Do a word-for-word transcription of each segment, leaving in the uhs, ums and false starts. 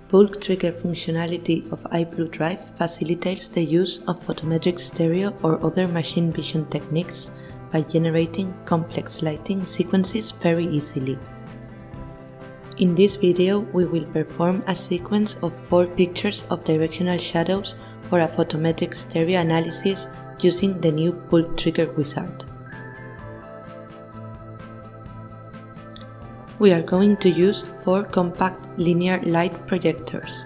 bulk trigger functionality of iBlueDrive facilitates the use of photometric stereo or other machine vision techniques by generating complex lighting sequences very easily. In this video, we will perform a sequence of four pictures of directional shadows for a photometric stereo analysis using the new bulk trigger wizard. We are going to use four compact linear light projectors.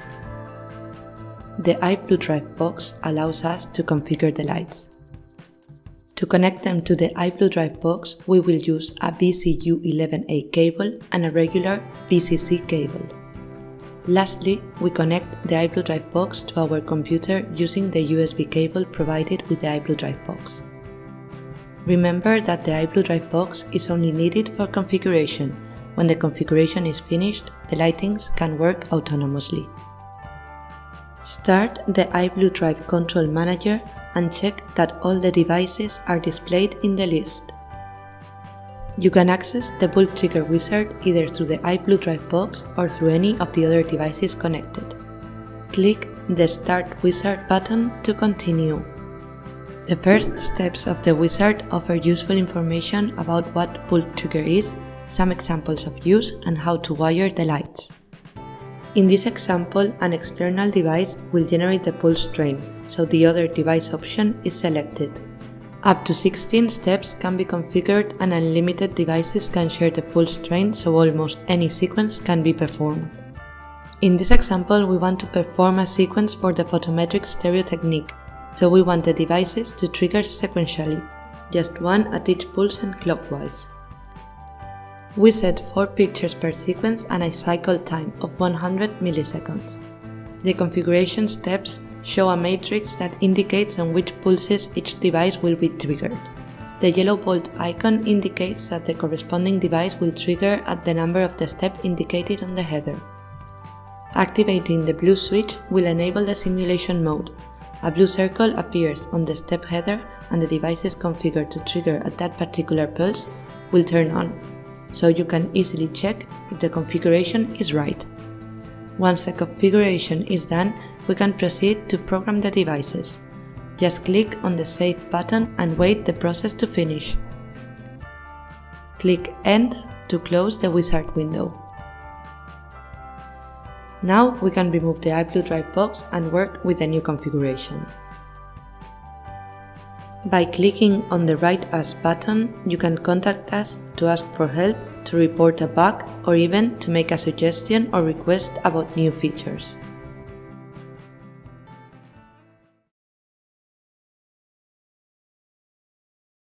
The iBlueDrive box allows us to configure the lights. To connect them to the iBlueDrive box, we will use a B C U eleven A cable and a regular V C C cable. Lastly, we connect the iBlueDrive box to our computer using the U S B cable provided with the iBlueDrive box. Remember that the iBlueDrive box is only needed for configuration. When the configuration is finished, the lightings can work autonomously. Start the iBlueDrive Control Manager and check that all the devices are displayed in the list. You can access the bulk trigger wizard either through the iBlueDrive box or through any of the other devices connected. Click the Start Wizard button to continue. The first steps of the wizard offer useful information about what bulk trigger is, some examples of use, and how to wire the lights. In this example, an external device will generate the pulse train, so the other device option is selected. Up to sixteen steps can be configured and unlimited devices can share the pulse train, so almost any sequence can be performed. In this example, we want to perform a sequence for the photometric stereo technique, so we want the devices to trigger sequentially, just one at each pulse and clockwise. We set four pictures per sequence and a cycle time of one hundred milliseconds. The configuration steps show a matrix that indicates on which pulses each device will be triggered. The yellow bolt icon indicates that the corresponding device will trigger at the number of the step indicated on the header. Activating the blue switch will enable the simulation mode. A blue circle appears on the step header and the devices configured to trigger at that particular pulse will turn on, so you can easily check if the configuration is right. Once the configuration is done, we can proceed to program the devices. Just click on the Save button and wait the process to finish. Click End to close the wizard window. Now we can remove the iBlueDrive box and work with the new configuration. By clicking on the Write Us button, you can contact us to ask for help, to report a bug, or even to make a suggestion or request about new features.